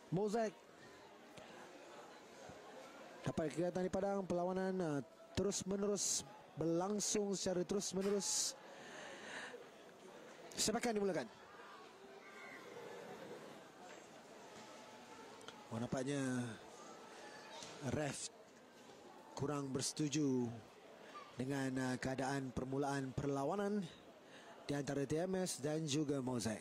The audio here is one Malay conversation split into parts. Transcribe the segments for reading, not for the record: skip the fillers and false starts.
Mosaic dapat kelihatan di padang. Perlawanan terus menerus berlangsung secara terus menerus. Sepakan dimulakan. Nampaknya ref kurang bersetuju dengan keadaan permulaan perlawanan di antara TMS dan juga Mosaic.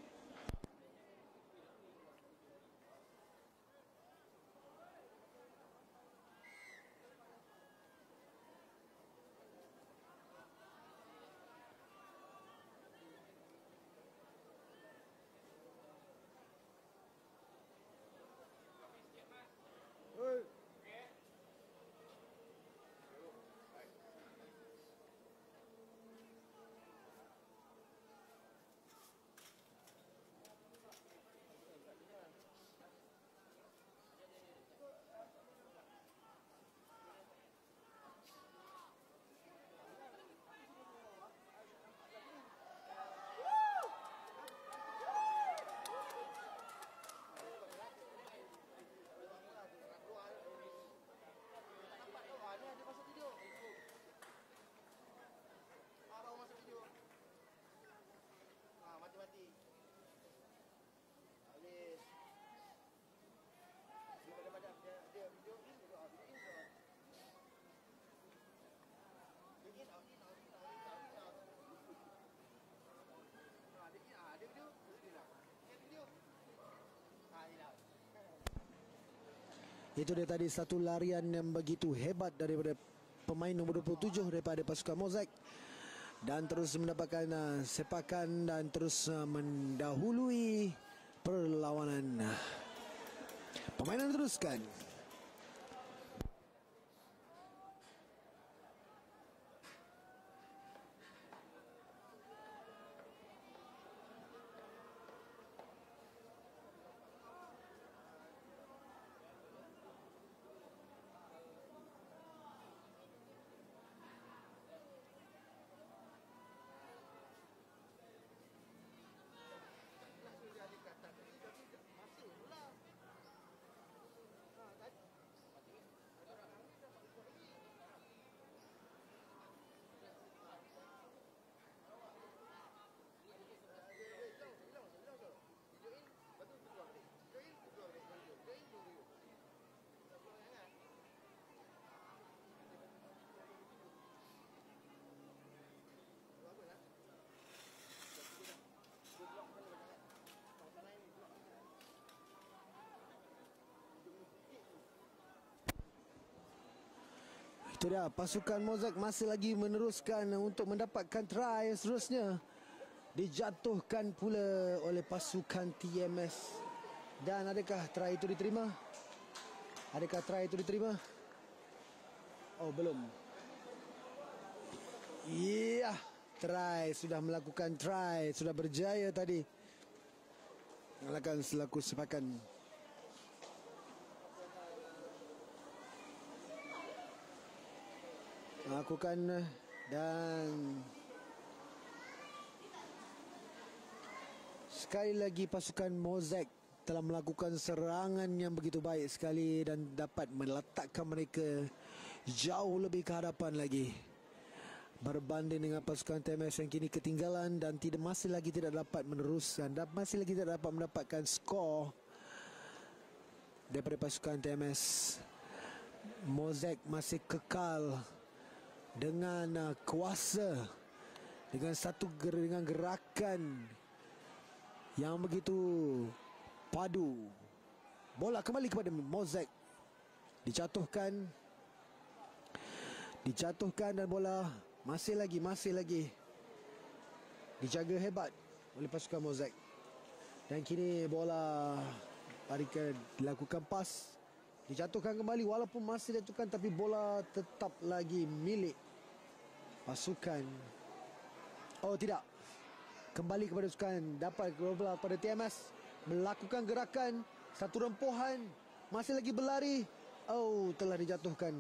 Itu dia tadi satu larian yang begitu hebat daripada pemain nombor 27 daripada pasukan Mosaic, dan terus mendapatkan sepakan dan terus mendahului perlawanan. Permainan teruskan. Itu dia, pasukan Mosaic masih lagi meneruskan untuk mendapatkan try seterusnya. Dijatuhkan pula oleh pasukan TMS. Dan adakah try itu diterima? Adakah try itu diterima? Oh, belum. Ya, try, sudah melakukan try, sudah berjaya tadi mengalahkan selaku sepakan. Lakukan dan sekali lagi pasukan Mosaic telah melakukan serangan yang begitu baik sekali dan dapat meletakkan mereka jauh lebih ke hadapan lagi berbanding dengan pasukan TMS yang kini ketinggalan dan masih lagi tidak dapat meneruskan dan masih lagi tidak dapat mendapatkan skor daripada pasukan TMS. Mosaic masih kekal dengan kuasa, dengan dengan gerakan yang begitu padu. Bola kembali kepada Mosaic. Dijatuhkan dan bola masih lagi dijaga hebat oleh pasukan Mosaic. Dan kini bola dilakukan pas, dijatuhkan kembali walaupun masih dijatuhkan, tapi bola tetap lagi milik pasukan. Oh tidak, kembali kepada pasukan, dapat bola pada TMS, melakukan gerakan satu rempuhan, masih lagi berlari. Oh, telah dijatuhkan.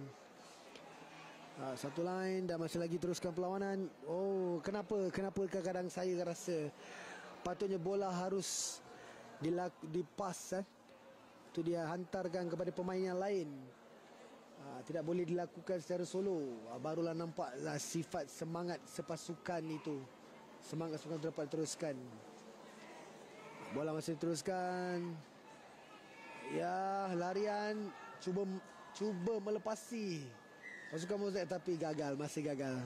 Satu line dan masih lagi teruskan perlawanan. Oh, kenapa kadang-kadang saya rasa patutnya bola harus dipas Itu dia hantarkan kepada pemain yang lain. Tidak boleh dilakukan secara solo. Barulah nampaklah sifat semangat sepasukan itu. Semangat pasukan dapat teruskan. Bola masih teruskan. Ya, larian cuba melepasi pasukan Mosaic tapi gagal, masih gagal.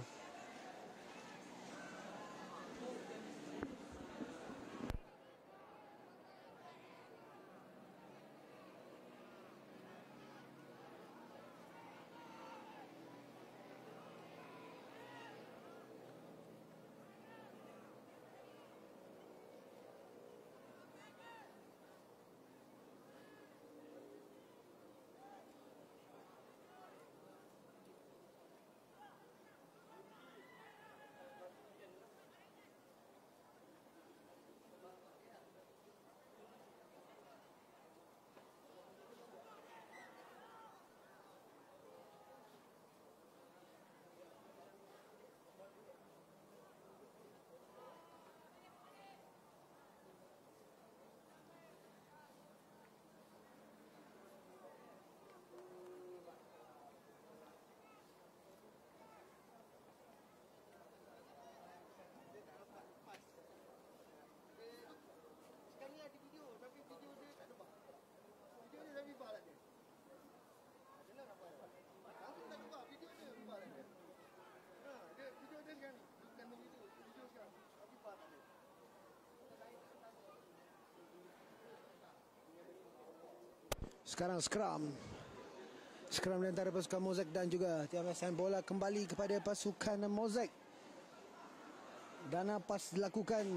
Sekarang scrum di antara pasukan Mosaic dan juga TMS. Bola kembali kepada pasukan Mosaic. Dan pas dilakukan.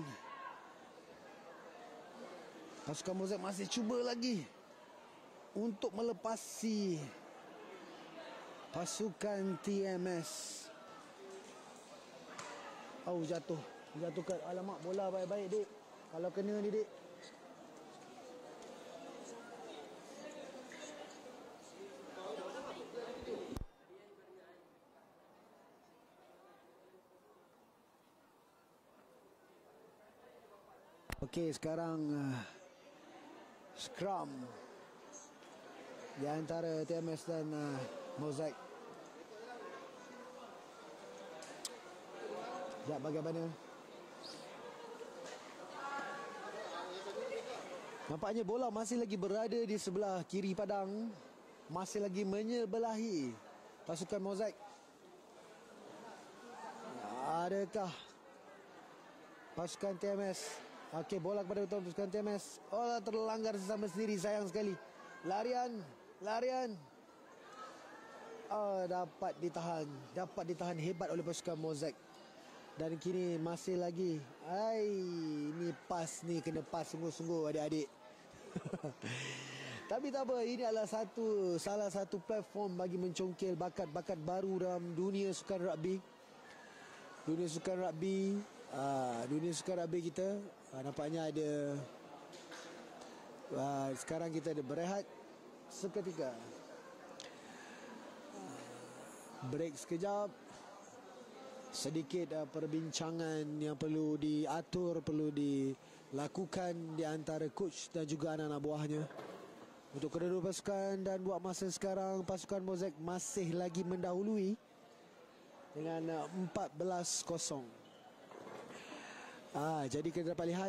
Pasukan Mosaic masih cuba lagi untuk melepasi pasukan TMS. Oh, jatuhkan. Alamak, bola baik-baik, dik. Kalau kena ni, dik. Okey, sekarang scrum di antara TMS dan Mosaic. Ya, bagaimana? Nampaknya bola masih lagi berada di sebelah kiri padang. Masih lagi menyebelahi pasukan Mosaic. Adakah pasukan TMS? Okey, bola kepada pasukan TMS. Oh, terlanggar sesama sendiri, sayang sekali. Larian. Oh, dapat ditahan hebat oleh pasukan Mosaic. Dan kini masih lagi. Ini pas ni, kena pas sungguh-sungguh adik-adik. Tapi tak apa, ini adalah salah satu platform bagi mencongkel bakat-bakat baru dalam dunia sukan rugby. Dunia sukan rugby kita nampaknya ada. Sekarang kita ada berehat seketika. Break sekejap. Sedikit perbincangan yang perlu diatur, perlu dilakukan di antara coach dan juga anak-anak buahnya. Untuk kedua-dua pasukan, dan buat masa sekarang pasukan Mosaic masih lagi mendahului dengan 14-0. Jadi kita dapat lihat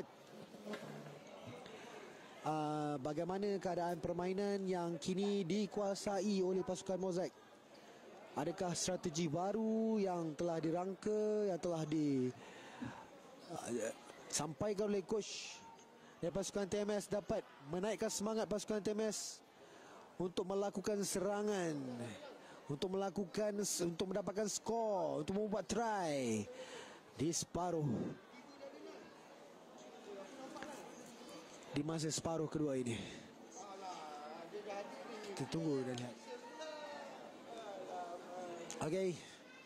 bagaimana keadaan permainan yang kini dikuasai oleh pasukan Mosaic. Adakah strategi baru yang telah dirangka, yang telah disampaikan oleh coach dan pasukan TMS dapat menaikkan semangat pasukan TMS untuk melakukan serangan, untuk mendapatkan skor, untuk membuat try di masa separuh kedua ini. Kita tunggu dan lihat. Okey.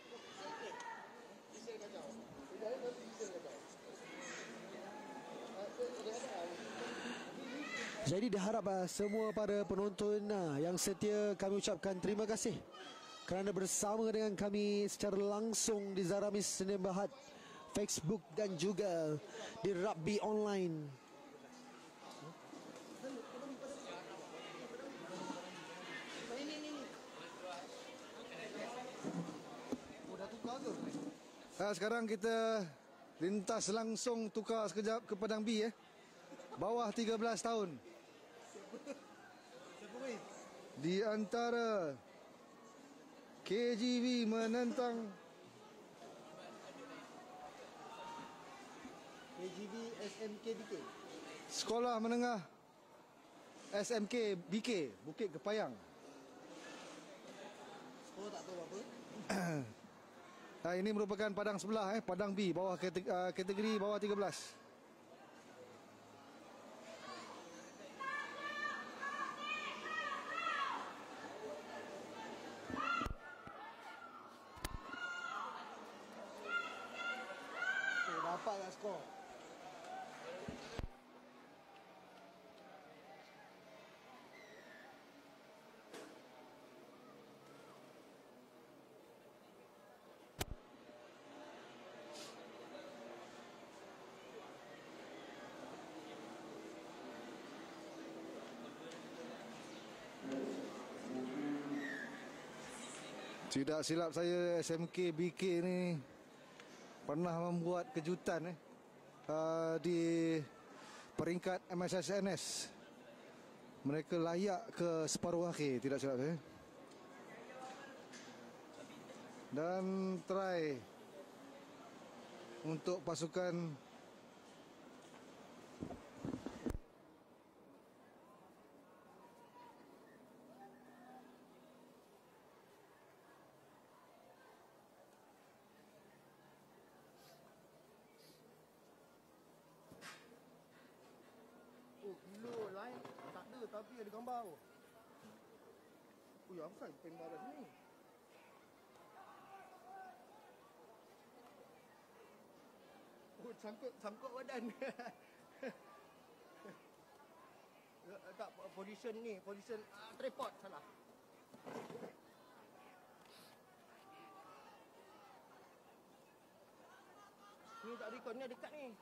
Jadi diharap semua para penonton yang setia, kami ucapkan terima kasih kerana bersama dengan kami secara langsung di Zaramis Senin Berhad, Facebook dan juga di Rugby Online. Sekarang kita lintas langsung tukar sekejap ke Padang B. Bawah 13 tahun. Di antara KGV menentang KGV SMK BK. Sekolah Menengah SMK BK Bukit Kepayang. Sekolah tak tahu apa. Ini merupakan padang sebelah, Padang B, bawah kategori bawah 13. Dapat tak skor? Tidak silap saya, SMK BK ni pernah membuat kejutan di peringkat MSSNS. Mereka layak ke separuh akhir, tidak silap saya. Dan try untuk pasukan Gila lain tak ada tapi ada gambar. Oh ya, apa saya pen marah ni? Oh, sangkut badan. Tak position ni, position tripod salah. Ni tak record ni dekat ni.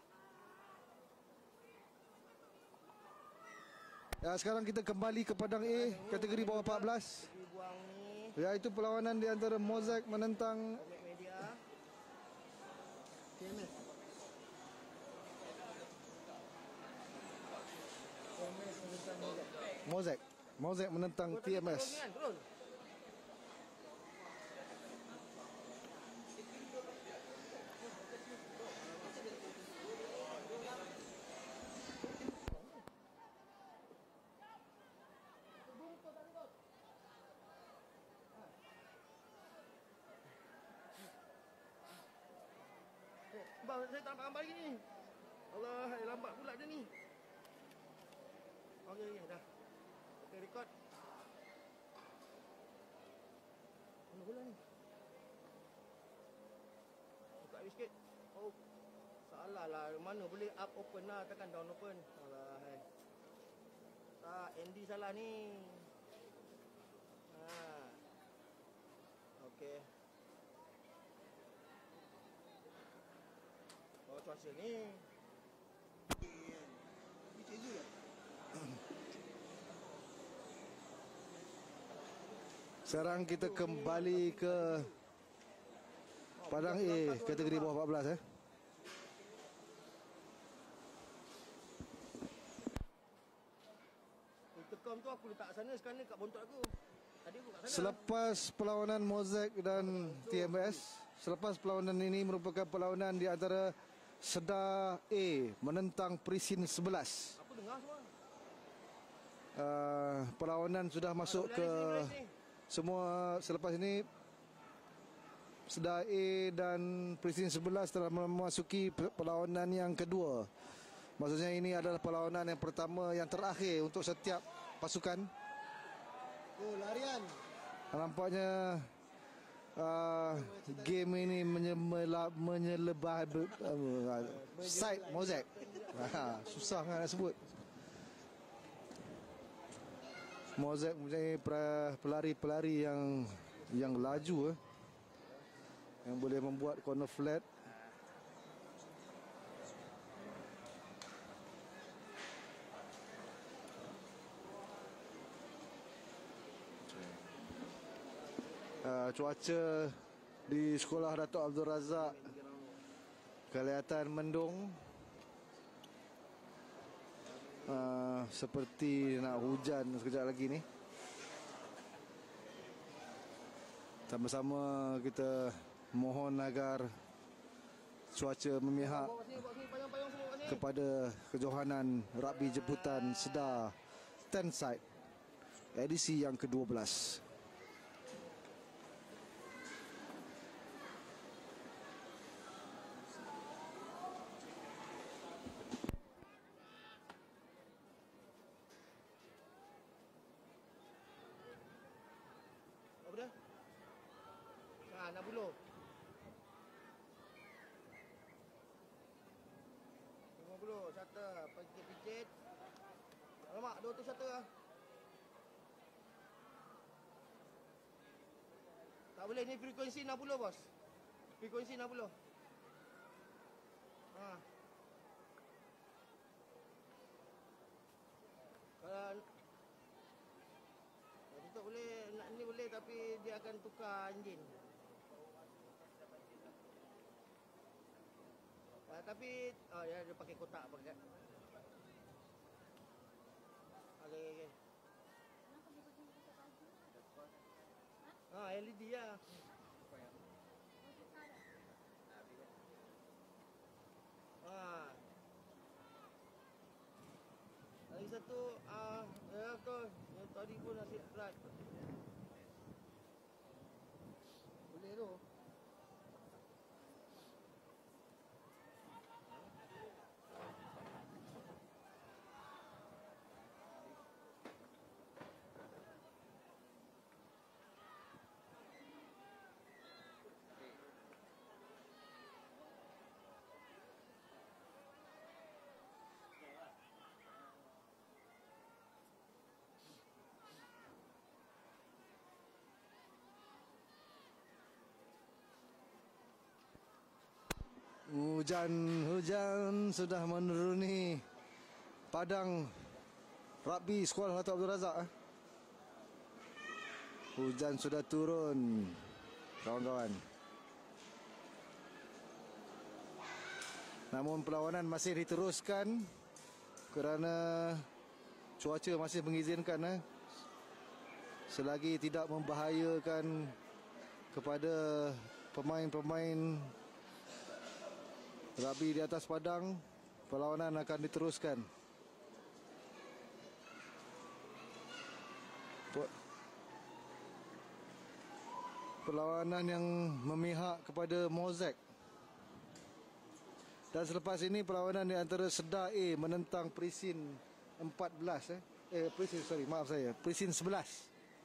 sekarang kita kembali ke Padang A, kategori bawah 14. Buang ni. Iaitu perlawanan di antara Mosaic menentang Komik media. TMS. TMS menentang Mosaic. Mosaic menentang TMS. Turun. Bang, saya tak nampak gambar lagi ni. Allah, lambat pula dia ni. Okey, dah. Okey, record. Mana bola ni? Buka lagi sikit. Oh, salah lah. Mana boleh up open lah. Takkan down open. Alah, hai. Tak, Andy salah ni. Okey. Oh, cuaca ni. Ni cikgu ke? Sekarang kita kembali ke Padang A, kategori bawah 14. Intercom tu aku letak sana, sekarang ni kat bontot aku. Tadi aku kat sana. Selepas perlawanan Mosaic dan TMS, selepas perlawanan ini merupakan perlawanan di antara Sedar A menentang Prisin 11. Aku dengar semua. Perlawanan sudah masuk ke semua. Selepas ini Sedar A dan Prisin 11 telah memasuki perlawanan yang kedua. Maksudnya ini adalah perlawanan yang pertama yang terakhir untuk setiap pasukan. Oh, larian. Nampaknya game ini menyelebah side Mosaic. Susah kan nak sebut. Mosaic mempunyai pelari-pelari yang laju, yang boleh membuat corner flat. Cuaca di sekolah Datuk Abdul Razak kelihatan mendung. Seperti nak hujan sekejap lagi ni. Sama-sama kita mohon agar cuaca memihak kepada kejohanan rugby jemputan Sedar Tenside edisi yang ke-12. Apa dah? 60. 50 shutter pijit. Alamak, 200 shutter lah. Tak boleh, ni frekuensi 60 bos. Frekuensi 60. Ha. Kalau tutup boleh, ni boleh tapi dia akan tukar enjin. Tapi ya dia pakai kotak pakai. Okey. LED lah. Lagi satu ya tu yang tadi pun nasi plat. Boleh tu. Hujan sudah menuruni padang rugby Sekolah Datuk Abdul Razak. Hujan sudah turun, kawan-kawan. Namun perlawanan masih diteruskan kerana cuaca masih mengizinkan, selagi tidak membahayakan kepada pemain-pemain rugby di atas padang, perlawanan akan diteruskan. Perlawanan yang memihak kepada Mozek. Dan selepas ini perlawanan di antara Sedar A menentang Prisin 14 Prisin 11.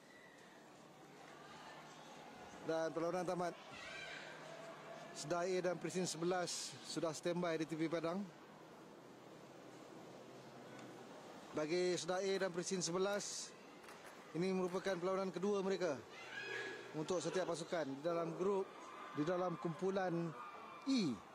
Dan perlawanan tamat. Sedar A dan Prisin 11 sudah standby di TV Padang. Bagi Sedar A dan Prisin 11, ini merupakan perlawanan kedua mereka untuk setiap pasukan di dalam grup, di dalam kumpulan E